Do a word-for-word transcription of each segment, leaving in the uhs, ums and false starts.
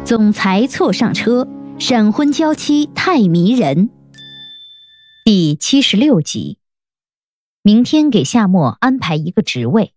总裁错上车，闪婚娇妻太迷人。第七十六集。明天给夏末安排一个职位。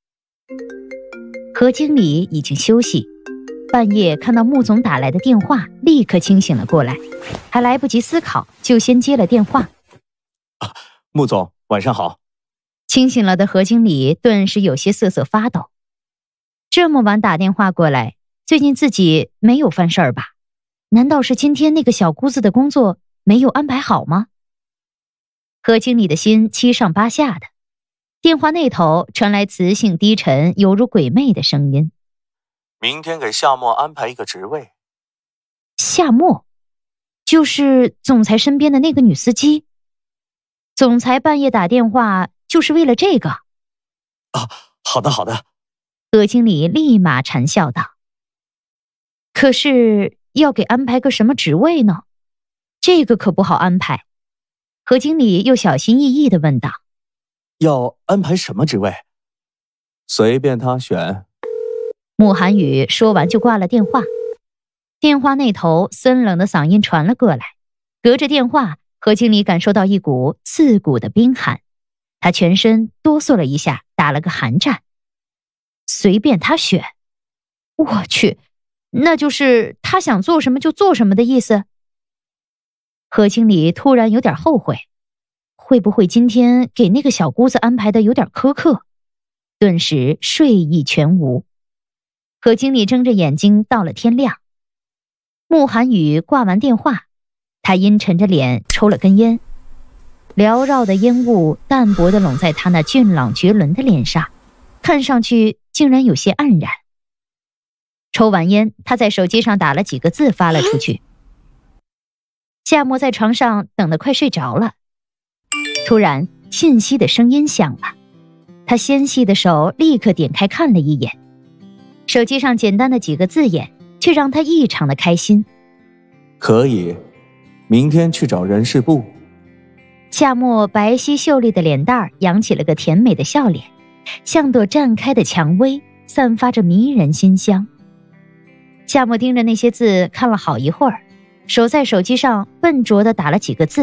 何经理已经休息，半夜看到穆总打来的电话，立刻清醒了过来，还来不及思考，就先接了电话。 啊，穆总，晚上好。 清醒了的何经理顿时有些瑟瑟发抖。这么晚打电话过来，最近自己没有犯事儿吧？难道是今天那个小姑子的工作没有安排好吗？何经理的心七上八下的。电话那头传来磁性低沉犹如鬼魅的声音： 明天给夏末安排一个职位。 夏末就是总裁身边的那个女司机。总裁半夜打电话就是为了这个？ 啊，好的好的。 何经理立马讪笑道。可是要给安排个什么职位呢？这个可不好安排。何经理又小心翼翼地问道： 要安排什么职位？随便他选。 穆寒雨说完就挂了电话。电话那头森冷的嗓音传了过来，隔着电话，何经理感受到一股刺骨的冰寒，他全身哆嗦了一下，打了个寒战。随便他选？我去，那就是他想做什么就做什么的意思。何经理突然有点后悔，会不会今天给那个小姑子安排的有点苛刻？顿时睡意全无。何经理睁着眼睛到了天亮。穆寒雨挂完电话，他阴沉着脸抽了根烟，缭绕的烟雾淡薄地拢在他那俊朗绝伦的脸上，看上去竟然有些黯然。抽完烟，他在手机上打了几个字发了出去。夏末在床上等得快睡着了，突然信息的声音响了，他纤细的手立刻点开看了一眼，手机上简单的几个字眼却让他异常的开心。 可以，明天去找人事部。 夏末白皙秀丽的脸蛋扬起了个甜美的笑脸，像朵绽开的蔷薇，散发着迷人馨香。夏末盯着那些字看了好一会儿，手在手机上笨拙地打了几个字：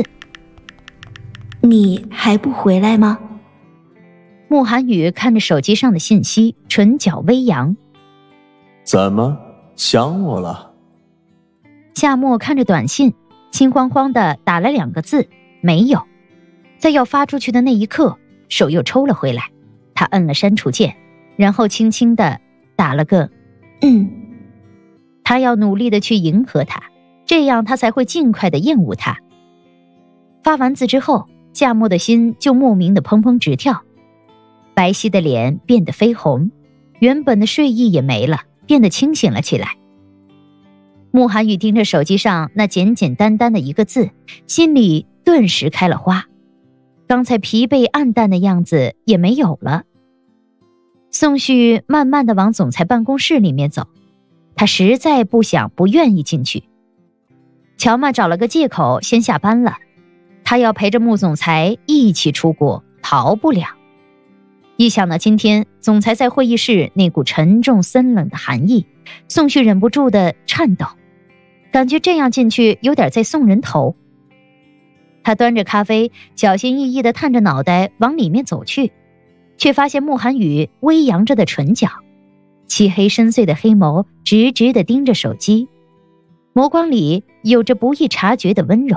你还不回来吗？ 穆寒雨看着手机上的信息，唇角微扬。 怎么想我了？ 夏末看着短信，心慌慌地打了两个字：没有。在要发出去的那一刻，手又抽了回来，他摁了删除键，然后轻轻地打了个嗯。他要努力地去迎合他，这样他才会尽快地厌恶他。发完字之后，夏末的心就莫名地砰砰直跳，白皙的脸变得绯红，原本的睡意也没了，变得清醒了起来。穆寒雨盯着手机上那简简单单的一个字，心里顿时开了花，刚才疲惫暗淡的样子也没有了。宋旭慢慢地往总裁办公室里面走，他实在不想不愿意进去。乔妈找了个借口先下班了，他要陪着穆总裁一起出国，逃不了。一想到今天总裁在会议室那股沉重森冷的寒意，宋旭忍不住的颤抖，感觉这样进去有点在送人头。他端着咖啡，小心翼翼地探着脑袋往里面走去，却发现穆寒雨微扬着的唇角，漆黑深邃的黑眸直直地盯着手机，眸光里有着不易察觉的温柔。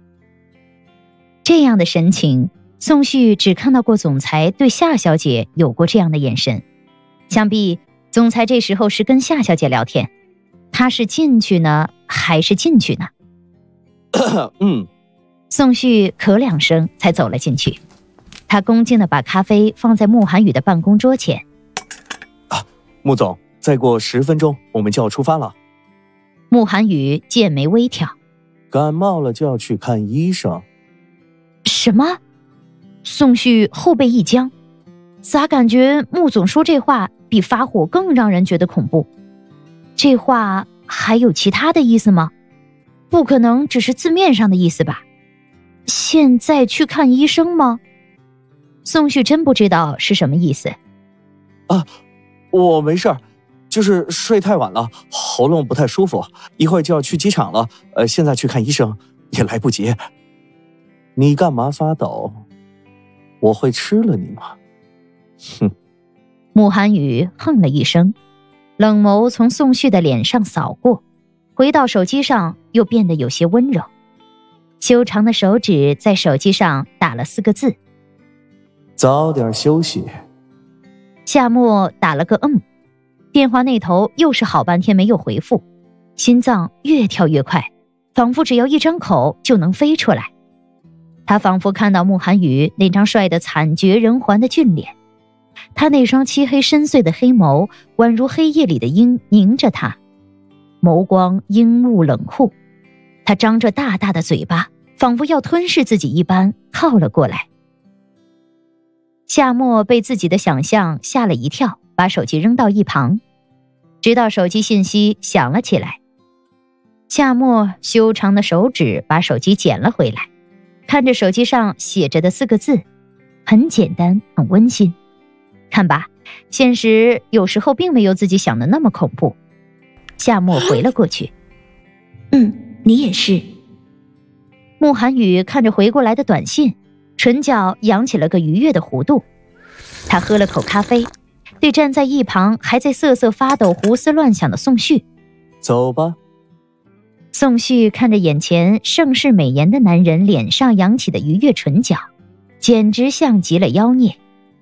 这样的神情，宋旭只看到过总裁对夏小姐有过这样的眼神，想必总裁这时候是跟夏小姐聊天，他是进去呢还是进去呢？ 嗯。 宋旭咳两声才走了进去，他恭敬地把咖啡放在穆寒雨的办公桌前。 啊，穆总，再过十分钟我们就要出发了。 穆寒雨剑眉微挑。 感冒了就要去看医生。 什么？宋旭后背一僵，咋感觉穆总说这话比发火更让人觉得恐怖？这话还有其他的意思吗？不可能只是字面上的意思吧？现在去看医生吗？宋旭真不知道是什么意思。 啊，我没事儿， 就是睡太晚了，喉咙不太舒服，一会儿就要去机场了。呃，现在去看医生也来不及。你干嘛发抖？我会吃了你吗？哼！ 慕寒雨哼了一声，冷眸从宋旭的脸上扫过，回到手机上又变得有些温柔。修长的手指在手机上打了四个字： 早点休息。 夏沫打了个嗯，电话那头又是好半天没有回复，心脏越跳越快，仿佛只要一张口就能飞出来。他仿佛看到慕寒雨那张帅得惨绝人寰的俊脸，他那双漆黑深邃的黑眸宛如黑夜里的鹰凝着他，眸光阴雾冷酷。他张着大大的嘴巴，仿佛要吞噬自己一般靠了过来。夏沫被自己的想象吓了一跳，把手机扔到一旁，直到手机信息响了起来。夏沫修长的手指把手机捡了回来，看着手机上写着的四个字，很简单，很温馨。看吧，现实有时候并没有自己想的那么恐怖。夏沫回了过去。 嗯，你也是。 慕寒雨看着回过来的短信，唇角扬起了个愉悦的弧度。他喝了口咖啡，对站在一旁还在瑟瑟发抖胡思乱想的宋旭： 走吧。 宋旭看着眼前盛世美颜的男人脸上扬起的愉悦唇角，简直像极了妖孽。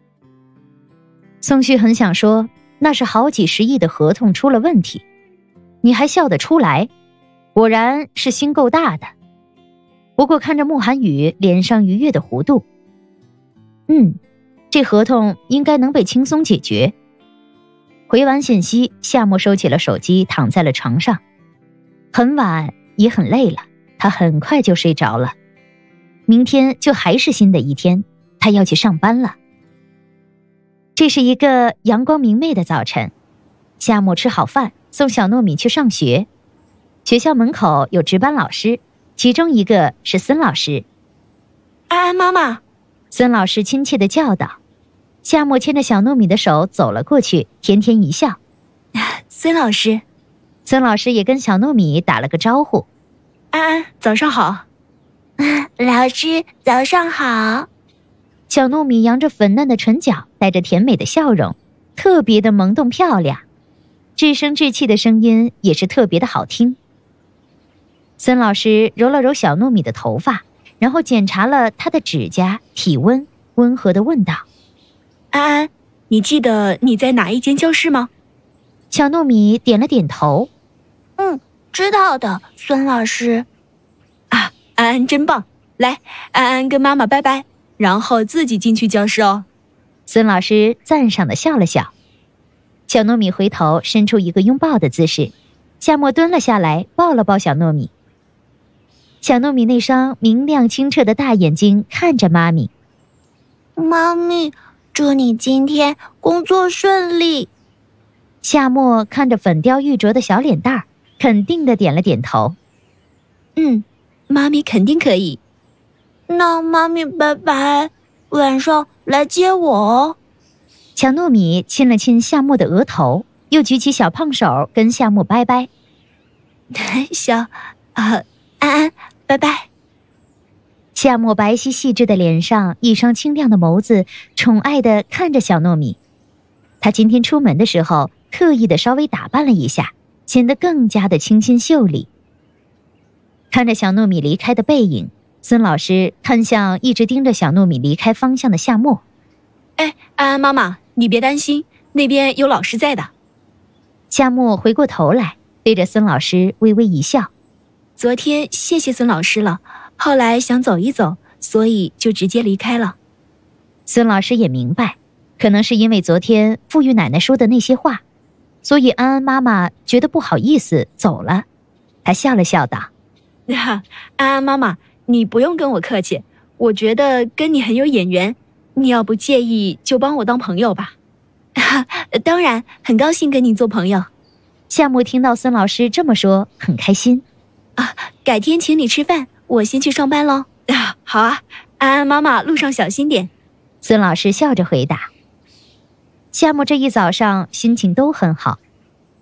宋旭很想说，那是好几十亿的合同出了问题，你还笑得出来，果然是心够大的。不过看着慕寒雨脸上愉悦的弧度，嗯，这合同应该能被轻松解决。回完信息，夏沫收起了手机，躺在了床上。很晚，也很累了，他很快就睡着了。明天就还是新的一天，他要去上班了。这是一个阳光明媚的早晨，夏沫吃好饭，送小糯米去上学。学校门口有值班老师，其中一个是孙老师。 安安妈妈， 孙老师亲切地叫道。夏沫牵着小糯米的手走了过去，甜甜一笑。 孙老师。 孙老师也跟小糯米打了个招呼。 安安，早上好。 老师，早上好。 小糯米扬着粉嫩的唇角，带着甜美的笑容，特别的萌动漂亮，稚声稚气的声音也是特别的好听。孙老师揉了揉小糯米的头发，然后检查了她的指甲、体温，温和地问道： 安安，你记得你在哪一间教室吗？ 小糯米点了点头。 嗯，知道的，孙老师。 啊，安安真棒！来，安安跟妈妈拜拜，然后自己进去教室哦。 孙老师赞赏地笑了笑。小糯米回头伸出一个拥抱的姿势，夏沫蹲了下来，抱了抱小糯米。小糯米那双明亮清澈的大眼睛看着妈咪。 妈咪，祝你今天工作顺利。 夏沫看着粉雕玉琢的小脸蛋儿，肯定地点了点头。 嗯，妈咪肯定可以。 那妈咪拜拜，晚上来接我哦。 小糯米亲了亲夏沫的额头，又举起小胖手跟夏沫拜拜。 小啊，安安拜拜。 夏沫白皙细致的脸上，一双清亮的眸子宠爱地看着小糯米。她今天出门的时候特意的稍微打扮了一下，显得更加的清新秀丽。看着小糯米离开的背影，孙老师看向一直盯着小糯米离开方向的夏沫。 哎，安安妈妈，你别担心，那边有老师在的。 夏沫回过头来，对着孙老师微微一笑。 昨天谢谢孙老师了，后来想走一走，所以就直接离开了。 孙老师也明白，可能是因为昨天富裕奶奶说的那些话，所以安安妈妈觉得不好意思走了。她笑了笑道： 安安妈妈，你不用跟我客气，我觉得跟你很有眼缘，你要不介意就帮我当朋友吧。当然，很高兴跟你做朋友。 夏沫听到孙老师这么说，很开心。 啊，改天请你吃饭，我先去上班喽。啊，好啊，安安妈妈路上小心点。 孙老师笑着回答。夏沫这一早上心情都很好，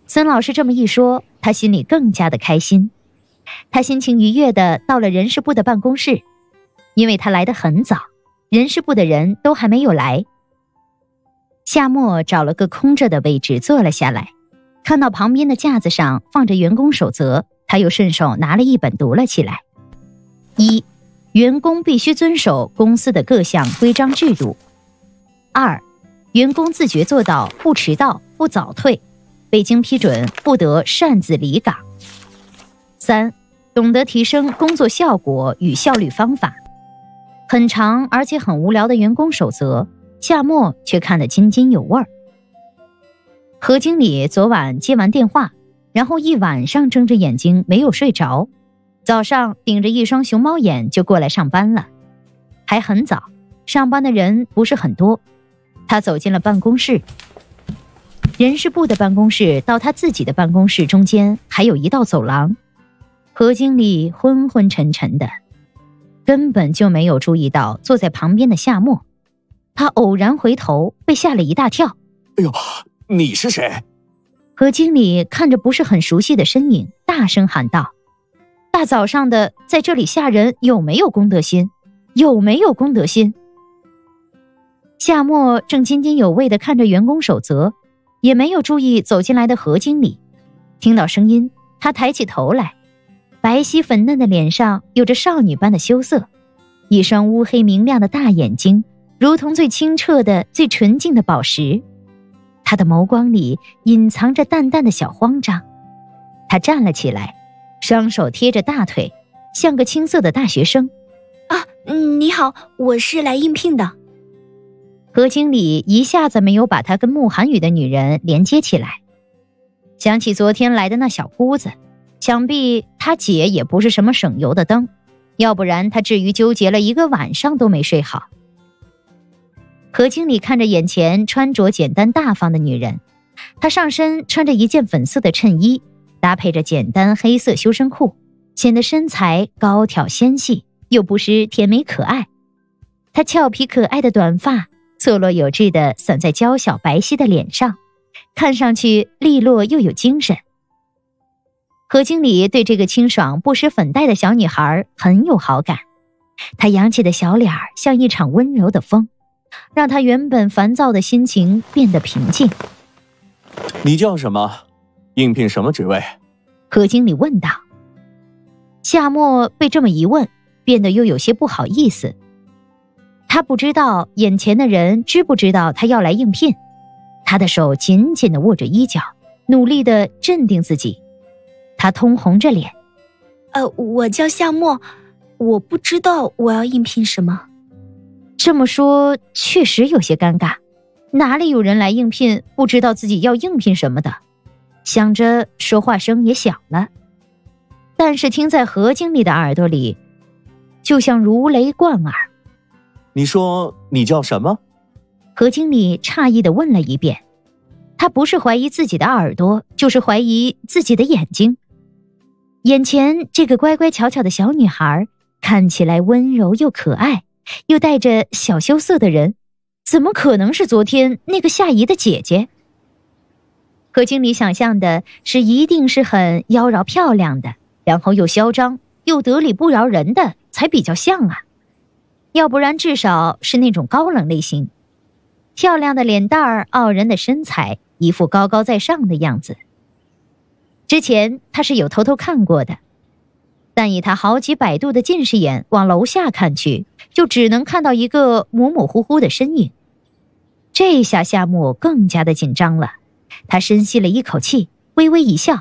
孙老师这么一说，他心里更加的开心。他心情愉悦地到了人事部的办公室，因为他来得很早，人事部的人都还没有来。夏沫找了个空着的位置坐了下来，看到旁边的架子上放着员工守则，他又顺手拿了一本读了起来。一、员工必须遵守公司的各项规章制度。二、员工自觉做到不迟到、不早退，未经批准不得擅自离岗。三、懂得提升工作效果与效率方法。很长而且很无聊的员工守则，夏沫却看得津津有味儿。何经理昨晚接完电话，然后一晚上睁着眼睛没有睡着，早上顶着一双熊猫眼就过来上班了。还很早，上班的人不是很多。他走进了办公室，人事部的办公室到他自己的办公室中间还有一道走廊。何经理昏昏沉沉的，根本就没有注意到坐在旁边的夏沫。他偶然回头，被吓了一大跳。 哎呦，你是谁？ 何经理看着不是很熟悉的身影，大声喊道：大早上的在这里吓人，有没有公德心？有没有公德心？夏沫正津津有味地看着员工守则，也没有注意走进来的何经理。听到声音，他抬起头来，白皙粉嫩的脸上有着少女般的羞涩，一双乌黑明亮的大眼睛如同最清澈的最纯净的宝石，他的眸光里隐藏着淡淡的小慌张。他站了起来，双手贴着大腿，像个青涩的大学生。 啊，嗯，你好，我是来应聘的。 何经理一下子没有把他跟慕寒雨的女人连接起来，想起昨天来的那小姑子，想必他姐也不是什么省油的灯，要不然他至于纠结了一个晚上都没睡好。何经理看着眼前穿着简单大方的女人，她上身穿着一件粉色的衬衣，搭配着简单黑色修身裤，显得身材高挑纤细，又不失甜美可爱。她俏皮可爱的短发错落有致地散在娇小白皙的脸上，看上去利落又有精神。何经理对这个清爽不施粉黛的小女孩很有好感，她扬起的小脸儿像一场温柔的风，让他原本烦躁的心情变得平静。 你叫什么？应聘什么职位？ 何经理问道。夏沫被这么一问，变得又有些不好意思。他不知道眼前的人知不知道他要来应聘，他的手紧紧地握着衣角，努力地镇定自己。他通红着脸。 呃，我叫夏沫，我不知道我要应聘什么。 这么说确实有些尴尬，哪里有人来应聘不知道自己要应聘什么的？想着说话声也小了，但是听在何经理的耳朵里，就像如雷贯耳。 你说你叫什么？ 何经理诧异地问了一遍，他不是怀疑自己的耳朵，就是怀疑自己的眼睛。眼前这个乖乖巧巧的小女孩，看起来温柔又可爱，又带着小羞涩的人，怎么可能是昨天那个夏姨的姐姐？何经理想象的是一定是很妖娆漂亮的，然后又嚣张又得理不饶人的才比较像啊，要不然至少是那种高冷类型，漂亮的脸蛋儿，傲人的身材，一副高高在上的样子。之前他是有偷偷看过的，但以他好几百度的近视眼往楼下看去，就只能看到一个模模糊糊的身影。这下夏沫更加的紧张了，他深吸了一口气，微微一笑。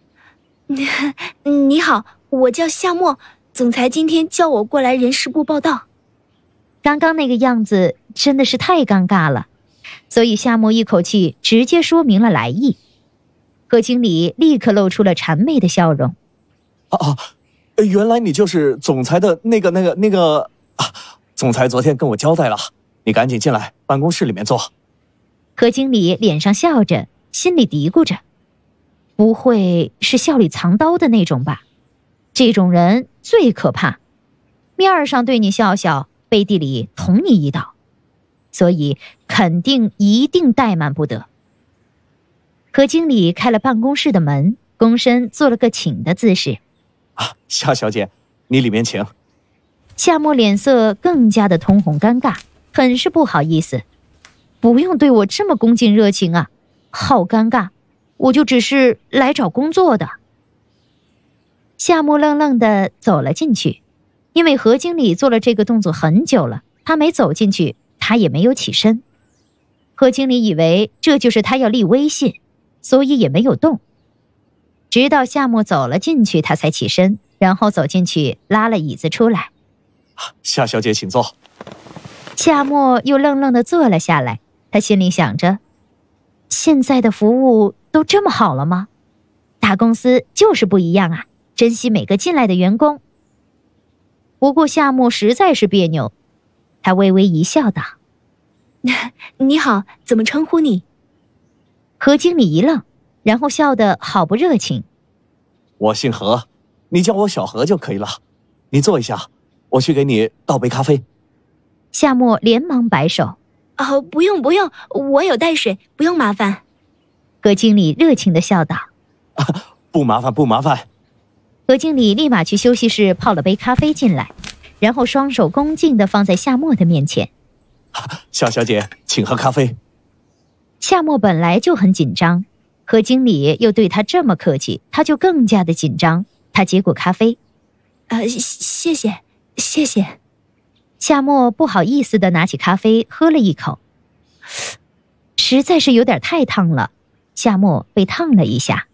你好，我叫夏沫，总裁今天叫我过来人事部报道。 刚刚那个样子真的是太尴尬了，所以夏沫一口气直接说明了来意。何经理立刻露出了谄媚的笑容。 啊啊，原来你就是总裁的那个那个那个啊！总裁昨天跟我交代了，你赶紧进来办公室里面坐。 何经理脸上笑着，心里嘀咕着，不会是笑里藏刀的那种吧？这种人最可怕，面上对你笑笑，背地里捅你一刀，所以肯定一定怠慢不得。 何经理开了办公室的门，躬身做了个请的姿势。 啊，夏小姐，你里面请。 夏沫脸色更加的通红尴尬，很是不好意思。不用对我这么恭敬热情啊，好尴尬，我就只是来找工作的。夏沫愣愣地走了进去，因为何经理做了这个动作很久了，他没走进去，他也没有起身。何经理以为这就是他要立威信，所以也没有动。直到夏沫走了进去，他才起身，然后走进去拉了椅子出来。 夏小姐请坐。 夏沫又愣愣地坐了下来，他心里想着，现在的服务都这么好了吗？大公司就是不一样啊，珍惜每个进来的员工。不过夏沫实在是别扭，他微微一笑道： 你好，怎么称呼你？ 何经理一愣，然后笑得好不热情。 我姓何，你叫我小何就可以了。你坐一下，我去给你倒杯咖啡。 夏沫连忙摆手： 哦，不用不用，我有带水，不用麻烦。 何经理热情地笑道： 啊，不麻烦不麻烦。 何经理立马去休息室泡了杯咖啡进来，然后双手恭敬地放在夏沫的面前。 夏小姐，请喝咖啡。 夏沫本来就很紧张，何经理又对他这么客气，他就更加的紧张。他接过咖啡， 呃，谢谢，谢谢。 夏沫不好意思地拿起咖啡喝了一口，实在是有点太烫了，夏沫被烫了一下。